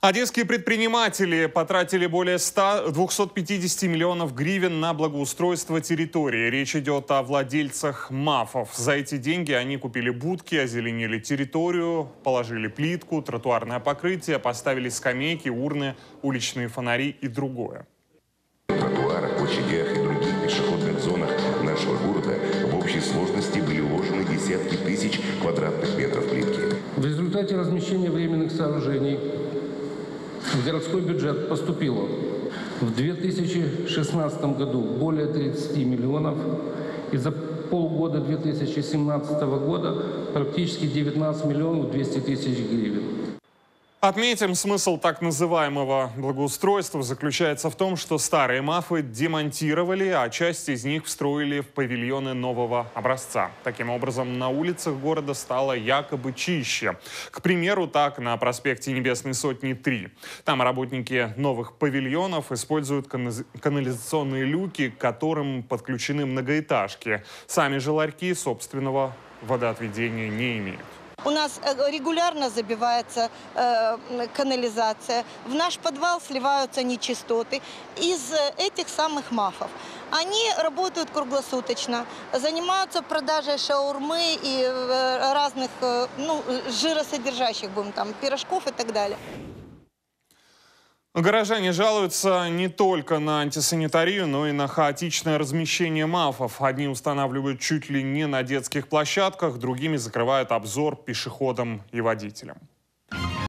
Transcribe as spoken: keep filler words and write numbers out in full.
Одесские предприниматели потратили более двухсот пятидесяти миллионов гривен на благоустройство территории. Речь идет о владельцах МАФов. За эти деньги они купили будки, озеленили территорию, положили плитку, тротуарное покрытие, поставили скамейки, урны, уличные фонари и другое. В тротуарах, площадях и других пешеходных зонах нашего города в общей сложности были уложены десятки тысяч квадратных метров плитки. В результате размещения временных сооружений в городской бюджет поступило в две тысячи шестнадцатом году более тридцати миллионов и за полгода две тысячи семнадцатого года практически девятнадцать миллионов двести тысяч гривен. Отметим, смысл так называемого благоустройства заключается в том, что старые МАФы демонтировали, а часть из них встроили в павильоны нового образца. Таким образом, на улицах города стало якобы чище. К примеру, так на проспекте Небесной Сотни три. Там работники новых павильонов используют канализационные люки, к которым подключены многоэтажки. Сами же ларьки собственного водоотведения не имеют. У нас регулярно забивается э, канализация, в наш подвал сливаются нечистоты из этих самых МАФов. Они работают круглосуточно, занимаются продажей шаурмы и э, разных э, ну, жиросодержащих, будем там, пирожков и так далее. Горожане жалуются не только на антисанитарию, но и на хаотичное размещение МАФов. Одни устанавливают чуть ли не на детских площадках, другими закрывают обзор пешеходам и водителям.